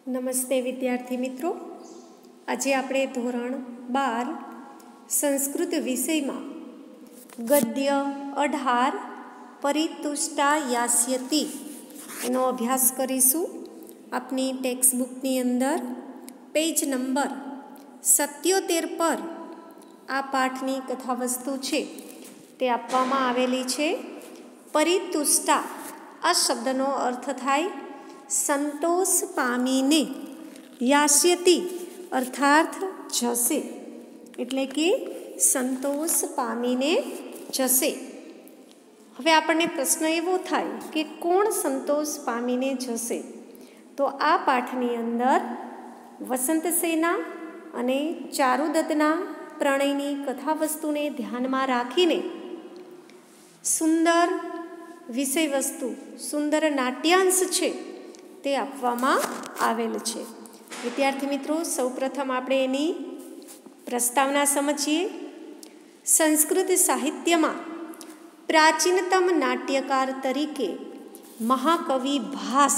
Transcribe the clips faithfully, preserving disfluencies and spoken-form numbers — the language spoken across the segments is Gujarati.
નમસ્તે વિદ્યાર્થી મિત્રો, આજે આપણે ધોરણ બાર સંસ્કૃત વિષયમાં ગદ્ય અઢાર પરિતુષ્ટા યાસ્યતિ એનો અભ્યાસ કરીશું. આપની ટેક્સ્ટબુકની અંદર પેજ નંબર સત્યોતેર પર આ પાઠની કથાવસ્તુ છે તે આપવામાં આવેલી છે. પરિતુષ્ટા આ શબ્દનો અર્થ થાય સંતોષ પામીને, યાસ્યતિ અર્થાર્થ જશે, એટલે કે સંતોષ પામીને જશે. હવે આપણને પ્રશ્ન એવો થાય કે કોણ સંતોષ પામીને જશે? તો આ પાઠની અંદર વસંતસેના અને ચારુદત્તના પ્રણયની કથાવસ્તુને ધ્યાનમાં રાખીને સુંદર વિષય વસ્તુ, સુંદર નાટ્યાંશ છે તે આપવામાં આવેલ છે. વિદ્યાર્થી મિત્રો, સૌપ્રથમ આપણે એની પ્રસ્તાવના સમજીએ. સંસ્કૃત સાહિત્યમાં પ્રાચીનતમ નાટ્યકાર તરીકે મહાકવિ ભાસ,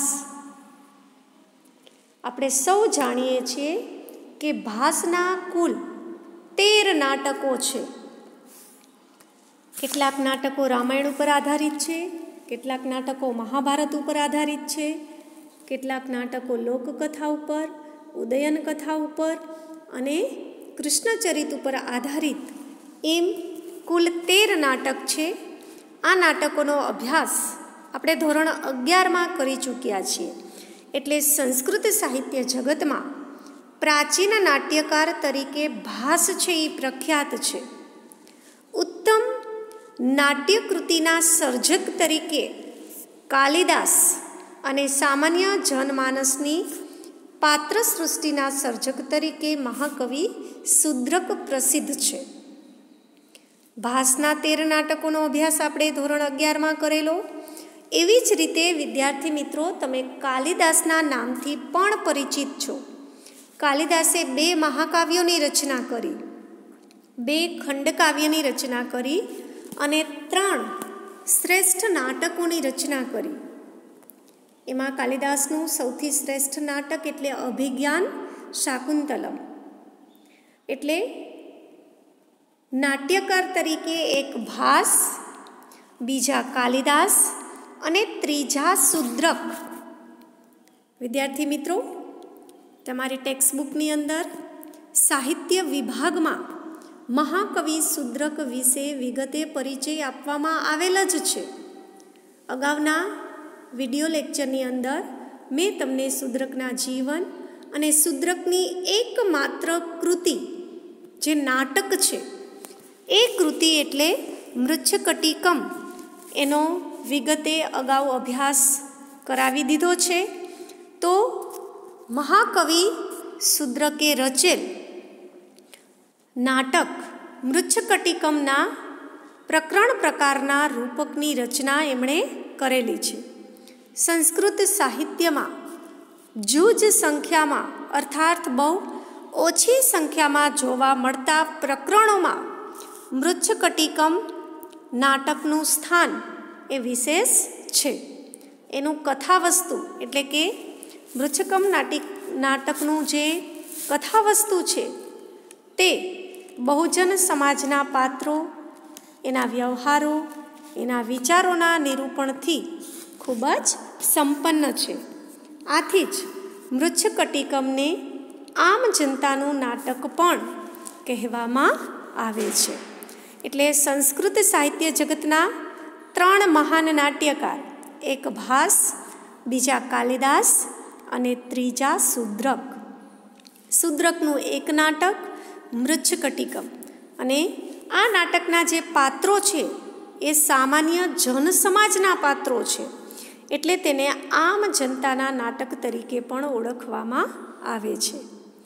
આપણે સૌ જાણીએ છીએ કે ભાસના કુલ તેર નાટકો છે. કેટલાક નાટકો રામાયણ ઉપર આધારિત છે, કેટલાક નાટકો મહાભારત ઉપર આધારિત છે, કેટલાક નાટકો લોકકથા ઉપર, ઉદયન કથા ઉપર અને કૃષ્ણચરિત ઉપર આધારિત, એમ કુલ તેર નાટક છે. આ નાટકોનો અભ્યાસ આપણે ધોરણ અગિયારમાં કરી ચૂક્યા છીએ. એટલે સંસ્કૃત સાહિત્ય જગતમાં પ્રાચીન નાટ્યકાર તરીકે ભાસ છે એ પ્રખ્યાત છે. ઉત્તમ નાટ્યકૃતિના સર્જક તરીકે કાલિદાસ અને સામાન્ય જનમાનસની પાત્ર સૃષ્ટિના સર્જક તરીકે મહાકવિ શુદ્રક પ્રસિદ્ધ છે. ભાસના તેર નાટકોનો અભ્યાસ આપણે ધોરણ અગિયારમાં કરેલો. એવી જ રીતે વિદ્યાર્થી મિત્રો, તમે કાલિદાસના નામથી પણ પરિચિત છો. કાલિદાસે બે મહાકાવ્યોની રચના કરી, બે ખંડકાવ્યની રચના કરી અને ત્રણ શ્રેષ્ઠ નાટકોની રચના કરી. એમાં કાલિદાસનું સૌથી શ્રેષ્ઠ નાટક એટલે અભિજ્ઞાન શાકુંતલમ. એટલે નાટ્યકાર તરીકે એક ભાસ, બીજા કાલિદાસ અને ત્રીજા શુદ્રક. વિદ્યાર્થી મિત્રો, તમારી ટેક્સ્ટબુકની અંદર સાહિત્ય વિભાગમાં મહાકવિ શુદ્રક વિશે વિગતે પરિચય આપવામાં આવેલ જ છે. અગાઉના વિડિયો લેક્ચરની અંદર મેં તમને શુદ્રકના જીવન અને શુદ્રકની એકમાત્ર કૃતિ જે નાટક છે એ કૃતિ એટલે મૃચ્છકટિકમ, એનો વિગતે અગાઉ અભ્યાસ કરાવી દીધો છે. તો મહાકવિ શુદ્રકે રચેલ નાટક મૃચ્છકટિકમના પ્રકરણ પ્રકારના રૂપકની રચના એમણે કરેલી છે. સંસ્કૃત સાહિત્યમાં જૂજ સંખ્યામાં અર્થાત બહુ ઓછી સંખ્યામાં જોવા મળતા પ્રકરણોમાં મૃચ્છકટિકમ નાટકનું સ્થાન એ વિશેષ છે. એનું કથાવસ્તુ એટલે કે મૃચ્છકમ નાટિક નાટકનું જે કથાવસ્તુ છે તે બહુજન સમાજના પાત્રો, એના વ્યવહારો, એના વિચારોના નિરૂપણથી ખૂબ જ સંપન્ન છે. આથી જ મૃચ્છકટિકમને આમ જનતાનું નાટક પણ કહેવામાં આવે છે. એટલે સંસ્કૃત સાહિત્ય જગતના ત્રણ મહાન નાટ્યકાર, એક ભાસ, બીજા કાલિદાસ અને ત્રીજા શુદ્રક. શુદ્રકનું એક નાટક મૃચ્છકટિકમ, અને આ નાટકના જે પાત્રો છે એ સામાન્ય જન સમાજના પાત્રો છે. એટલે તેને આમ જનતાના નાટક તરીકે પણ ઓળખવામાં આવે છે.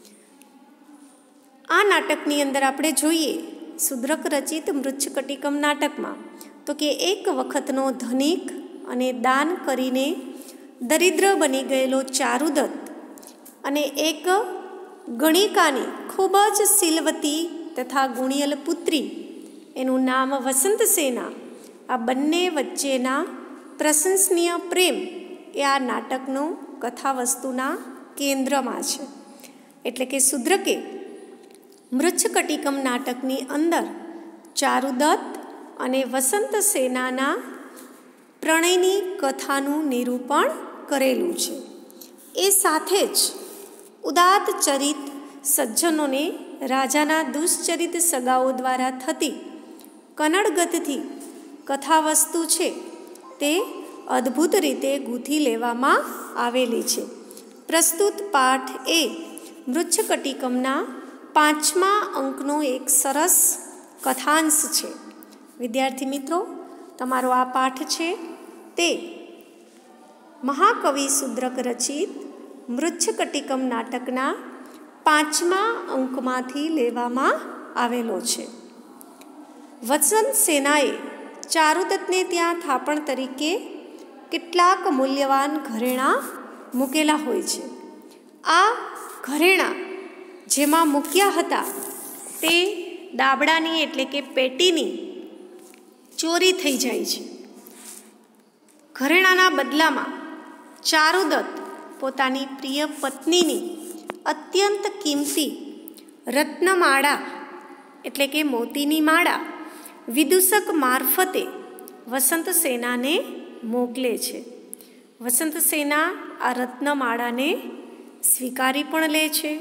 આ નાટકની અંદર આપણે જોઈએ શુદ્રક રચિત મૃચ્છકટિકમ નાટકમાં તો કે એક વખતનો ધનિક અને દાન કરીને દરિદ્ર બની ગયેલો ચારુદત્ત અને એક ગણિકાની ખૂબ જ શીલવતી તથા ગુણિયલ પુત્રી, એનું નામ વસંતસેના, આ બંને વચ્ચેના પ્રશંસનીય પ્રેમ એ આ નાટકનું કથાવસ્તુના કેન્દ્રમાં છે. એટલે કે શુદ્રકે મૃચ્છકટિકમ નાટકની અંદર ચારુદત્ત અને વસંત સેનાના પ્રણયની કથાનું નિરૂપણ કરેલું છે. એ સાથે જ ઉદાત્ત ચરિત સજ્જનોને રાજાના દુષ્ચરિત સગાઓ દ્વારા થતી કનડગતથી કથા વસ્તુ છે તે અદ્ભુત રીતે ગૂંથી લેવામાં આવેલી છે. પ્રસ્તુત પાઠ એ મૃચ્છકટિકમના પાંચમા અંકનો એક સરસ કથાંશ છે. વિદ્યાર્થી મિત્રો, તમારો આ પાઠ છે તે મહાકવિ શુદ્રક રચિત મૃચ્છકટિકમ નાટકના પાંચમા અંકમાંથી લેવામાં આવેલો છે. વસંત સેનાએ ચારુદત્તને ત્યાં થાપણ તરીકે કેટલાક મૂલ્યવાન ઘરેણાં મૂકેલા હોય છે. આ ઘરેણાં જેમાં મૂક્યા હતા તે દાબડાની એટલે કે પેટીની ચોરી થઈ જાય છે. ઘરેણાના બદલામાં ચારુદત્ત પોતાની પ્રિય પત્નીની અત્યંત કિંમતી રત્નમાળા એટલે કે મોતીની માળા વિદૂષક મારફતે વસંત સેનાને મોકલે છે. વસંત સેના આ રત્નમાળાને સ્વીકારી પણ લે છે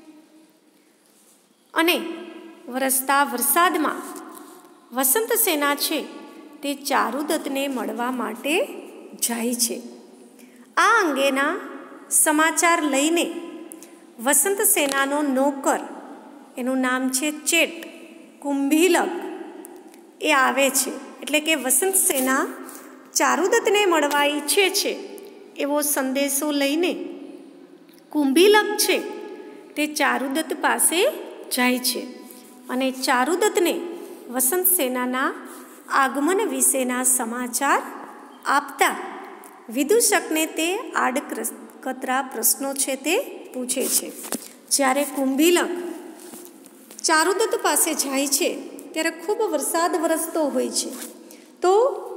અને વરસતા વરસાદમાં વસંત સેના છે તે ચારુદત્તને મળવા માટે જાય છે. આ અંગેના સમાચાર લઈને વસંત સેનાનો નોકર, એનું નામ છે ચેટ કુંભીલક, એ આવે છે. એટલે કે વસંત સેના ચારુદત્તને મળવા ઈચ્છે છે એવો સંદેશો લઈને કુંભીલક છે તે ચારુદત્ત પાસે જાય છે અને ચારુદત્તને વસંત સેનાના આગમન વિશેના સમાચાર આપતા વિદૂષકને તે આડકતરા પ્રશ્નો છે તે પૂછે છે. જ્યારે કુંભીલક ચારુદત્ત પાસે જાય છે ત્યારે ખૂબ વરસાદ વરસતો હોય છે. તો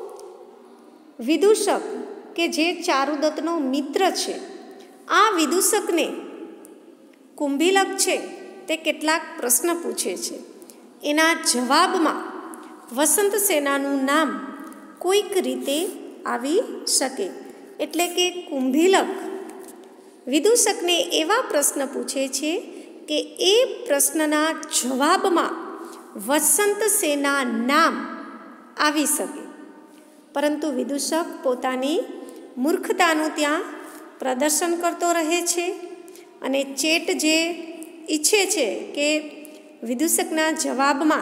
વિદૂષક કે જે ચારુદત્તનો મિત્ર છે, આ વિદૂષકને કુંભીલક છે તે કેટલાક પ્રશ્ન પૂછે છે. એના જવાબમાં વસંત સેનાનું નામ કોઈક રીતે આવી શકે. એટલે કે કુંભીલક વિદૂષકને એવા પ્રશ્ન પૂછે છે કે એ પ્રશ્નના જવાબમાં વસંત સેના નામ આવી શકે. પરંતુ વિદૂષક પોતાની મૂર્ખતાનું ત્યાં પ્રદર્શન કરતો રહે છે અને ચેટ જે ઈચ્છે છે કે વિદૂષકના જવાબમાં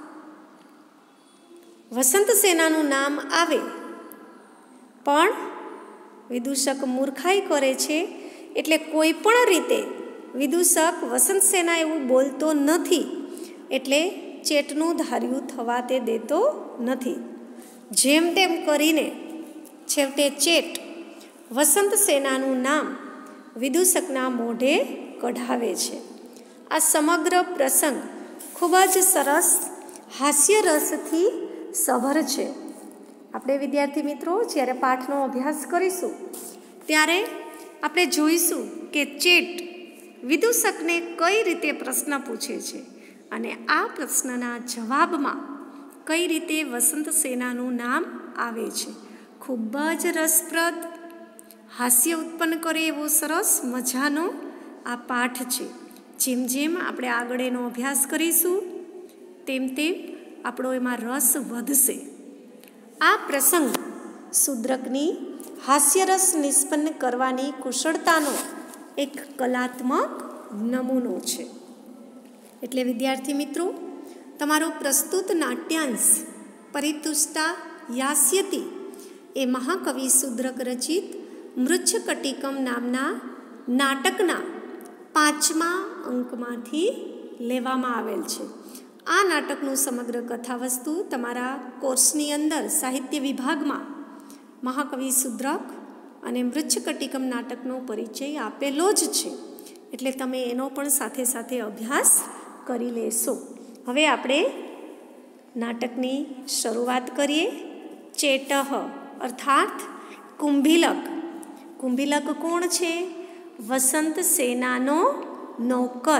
વસંત સેનાનું નામ આવે, પણ વિદૂષક મૂર્ખાઈ કરે છે. એટલે કોઈ પણ રીતે વિદૂષક વસંત સેના એવું બોલતો નથી, એટલે ચેટનું ધાર્યું થવા તે દેતો નથી. જેમ તેમ કરીને છેવટે ચેટ વસંત સેનાનું નામ વિદૂષકના મોઢે કઢાવે છે. આ સમગ્ર પ્રસંગ ખૂબ જ સરસ હાસ્યરસથી સભર છે. આપણે વિદ્યાર્થી મિત્રો જ્યારે પાઠનો અભ્યાસ કરીશું ત્યારે આપણે જોઈશું કે ચેટ વિદૂષકને કઈ રીતે પ્રશ્ન પૂછે છે અને આ પ્રશ્નના જવાબમાં કઈ રીતે વસંત સેનાનું નામ આવે છે. ખૂબ જ રસપ્રદ, હાસ્ય ઉત્પન્ન કરે એવો સરસ મજાનો આ પાઠ છે. જેમ જેમ આપણે આગળ એનો અભ્યાસ કરીશું તેમ તેમ આપણો એમાં રસ વધશે. આ પ્રસંગ શુદ્રકની હાસ્યરસ નિષ્પન્ન કરવાની કુશળતાનો એક કલાત્મક નમૂનો છે. એટલે વિદ્યાર્થી મિત્રો, તમારો પ્રસ્તુત નાટ્યાંશ પરિતુષ્ટા યાસ્યતિ એ મહાકવિ શુદ્રક રચિત મૃચ્છકટિકમ નામના નાટકના પાંચમા અંકમાંથી લેવામાં આવેલ છે. આ નાટકનું સમગ્ર કથાવસ્તુ તમારા કોર્સની અંદર સાહિત્ય વિભાગમાં મહાકવિ શુદ્રક અને મૃચ્છકટિકમ નાટકનો પરિચય આપેલો જ છે. એટલે તમે એનો પણ સાથે સાથે અભ્યાસ કરી લેશો. હવે આપણે નાટકની શરૂઆત કરીએ. ચેટહ અર્થાત કુંભીલક. કુંભીલક કોણ છે? વસંત સેનાનો નોકર.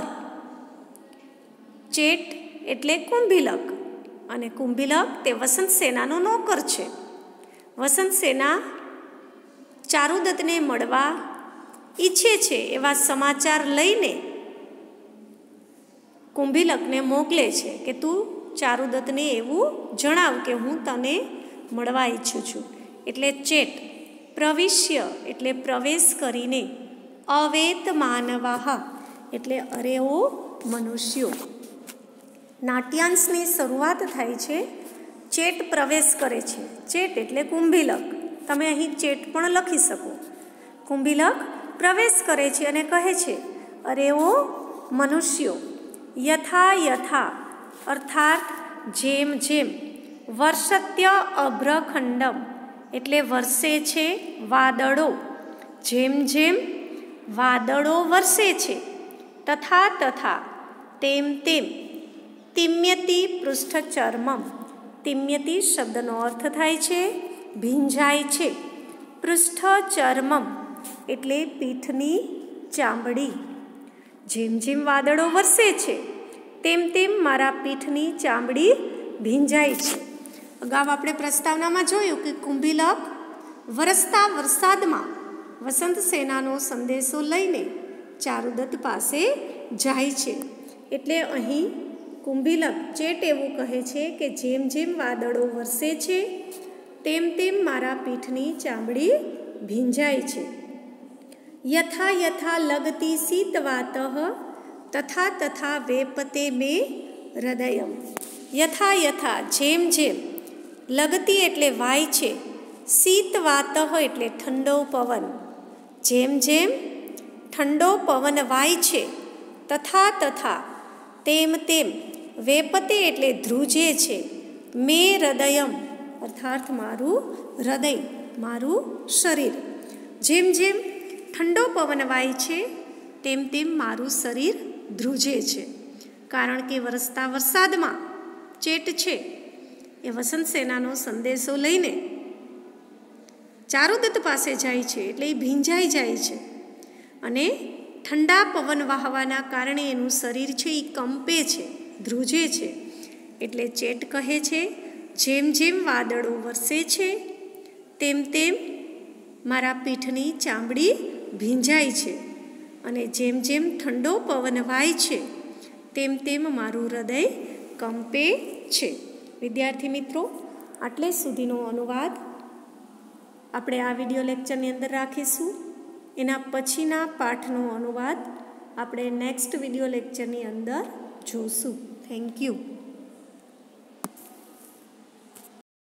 ચેટ એટલે કુંભીલક અને કુંભીલક તે વસંત સેનાનો નોકર છે. વસંત સેના ચારુદત્તને મળવા ઈચ્છે છે એવા સમાચાર લઈને કુંભીલકને મોકલે છે કે તું ચારુદત્તને એવું જણાવ કે હું તને મળવા ઈચ્છું છું. એટલે ચેટ પ્રવિશ્ય એટલે પ્રવેશ કરીને, અવેત માનવાહ એટલે અરેઓ મનુષ્યો. નાટ્યાંશની શરૂઆત થાય છે ચેટ પ્રવેશ કરે છે. ચેટ એટલે કુંભીલક. તમે અહીં ચેટ પણ લખી શકો. કુંભીલક પ્રવેશ કરે છે અને કહે છે અરેઓ મનુષ્યો, યથા યથા અર્થાત જેમ જેમ, વર્ષત્ય અભ્રખંડમ એટલે વર્ષે છે વાદળો, જેમ જેમ વાદળો વરસે છે, તથા તથા તેમ તેમ, તિમ્યતિ પૃષ્ઠચર્મમ. તિમ્યતિ શબ્દનો અર્થ થાય છે ભીંજાય છે. પૃષ્ઠચર્મમ એટલે પીઠની ચામડી. જેમ જેમ વાદળો વરસે છે તેમ તેમ મારા પીઠની ચામડી ભીંજાય છે. અગાઉ આપણે પ્રસ્તાવનામાં જોયું કે કુંભીલક વરસતા વરસાદમાં વસંત સેનાનો સંદેશો લઈને ચારુદત્ત પાસે જાય છે. એટલે અહીં કુંભીલક ચેટ એવું કહે છે કે જેમ જેમ વાદળો વરસે છે તેમ તેમ મારા પીઠની ચામડી ભીંજાય છે. યથા યથા લગતી શીતવાતઃ તથા તથા વેપતે મે હૃદયમ. યથા યથા જેમ જેમ, લગતી એટલે વાય છે, શીતવાતઃ એટલે ઠંડો પવન, જેમ જેમ ઠંડો પવન વાય છે, તથા તથા તેમ તેમ, વેપતે એટલે ધ્રુજે છે, મે હૃદયમ અર્થાત મારું હૃદય, મારું શરીર. જેમ જેમ ઠંડો પવન વાય છે તેમ તેમ મારું શરીર ધ્રુજે છે. કારણ કે વરસતા વરસાદમાં ચેટ છે એ વસંત સેનાનો સંદેશો લઈને ચારુદત્ત પાસે જાય છે એટલે એ ભીંજાઈ જાય છે અને ઠંડા પવન વહાવાના કારણે એનું શરીર છે એ કંપે છે, ધ્રુજે છે. એટલે ચેટ કહે છે જેમ જેમ વાદળો વરસે છે તેમ તેમ મારા પીઠની ચામડી ભીંજાય છે અને જેમ જેમ ઠંડો પવન વાય છે તેમ તેમ મારું હૃદય કંપે છે. વિદ્યાર્થી મિત્રો, આટલે સુધીનો અનુવાદ આપણે આ વિડીયો લેક્ચરની અંદર રાખીશું. એના પછીના પાઠનો અનુવાદ આપણે નેક્સ્ટ વિડીયો લેક્ચરની અંદર જોઈશું. Thank you.